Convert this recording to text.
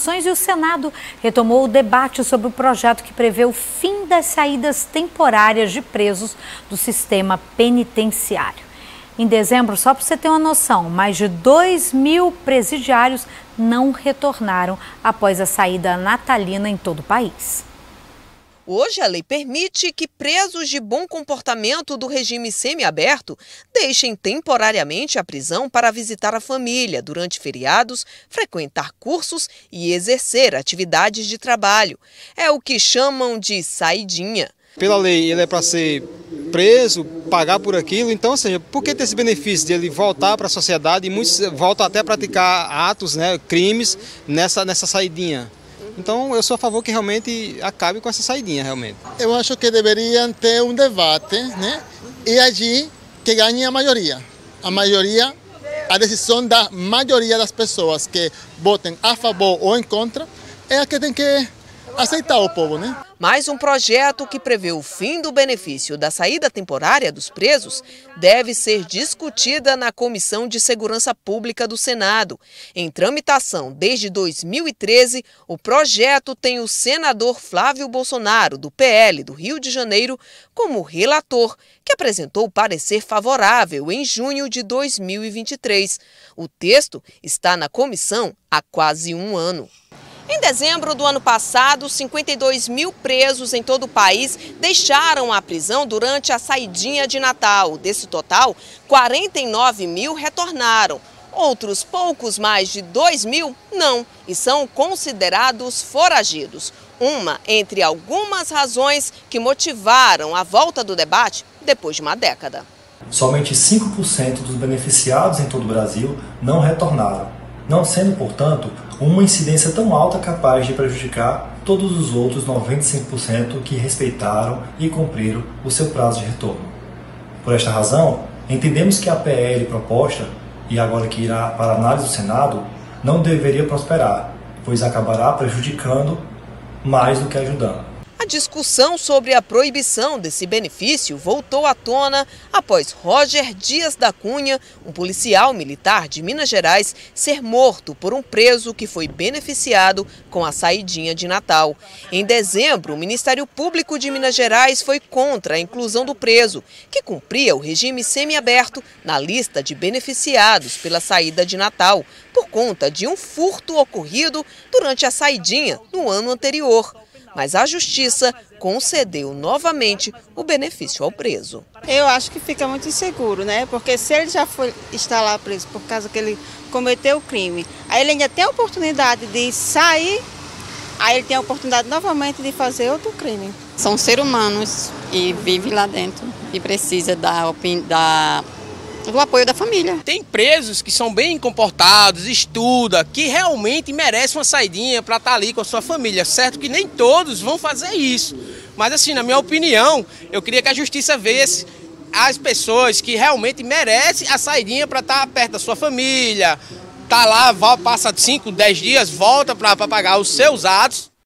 informações e o Senado retomou o debate sobre o projeto que prevê o fim das saídas temporárias de presos do sistema penitenciário. Em dezembro, só para você ter uma noção, mais de 2.000 presidiários não retornaram após a saída natalina em todo o país. Hoje, a lei permite que presos de bom comportamento do regime semiaberto deixem temporariamente a prisão para visitar a família durante feriados, frequentar cursos e exercer atividades de trabalho. É o que chamam de saidinha. Pela lei, ele é para ser preso, pagar por aquilo, então, ou seja, por que ter esse benefício de ele voltar para a sociedade e muitos voltam até a praticar atos, crimes nessa saidinha? Então, eu sou a favor que realmente acabe com essa saidinha, realmente. Eu acho que deveriam ter um debate, e allí que ganhe a maioria. A decisão da maioria das pessoas que votem a favor ou em contra é a que tem que aceitar o povo, Mais um projeto que prevê o fim do benefício da saída temporária dos presos deve ser discutida na Comissão de Segurança Pública do Senado. Em tramitação desde 2013, o projeto tem o senador Flávio Bolsonaro, do PL do Rio de Janeiro, como relator, que apresentou parecer favorável em junho de 2023. O texto está na comissão há quase um ano. Em dezembro do ano passado, 52.000 presos em todo o país deixaram a prisão durante a saidinha de Natal. Desse total, 49.000 retornaram. Outros poucos mais de 2.000 não e são considerados foragidos. Uma entre algumas razões que motivaram a volta do debate depois de uma década. Somente 5% dos beneficiados em todo o Brasil não retornaram, não sendo, portanto, uma incidência tão alta capaz de prejudicar todos os outros 95% que respeitaram e cumpriram o seu prazo de retorno. Por esta razão, entendemos que a PL proposta, e agora que irá para análise do Senado, não deveria prosperar, pois acabará prejudicando mais do que ajudando. A discussão sobre a proibição desse benefício voltou à tona após Roger Dias da Cunha, um policial militar de Minas Gerais, ser morto por um preso que foi beneficiado com a saidinha de Natal. Em dezembro, o Ministério Público de Minas Gerais foi contra a inclusão do preso, que cumpria o regime semiaberto na lista de beneficiados pela saída de Natal, por conta de um furto ocorrido durante a saidinha no ano anterior. Mas a Justiça concedeu novamente o benefício ao preso. Eu acho que fica muito inseguro, Porque se ele já está lá preso por causa que ele cometeu o crime, aí ele ainda tem a oportunidade de sair, aí ele tem a oportunidade novamente de fazer outro crime. São seres humanos e vivem lá dentro e precisa do apoio da família. Tem presos que são bem comportados, estudam, que realmente merecem uma saidinha para estar ali com a sua família. Certo que nem todos vão fazer isso. Mas assim, na minha opinião, eu queria que a justiça visse as pessoas que realmente merecem a saidinha para estar perto da sua família. Tá lá, passa 5, 10 dias, volta para pagar os seus atos.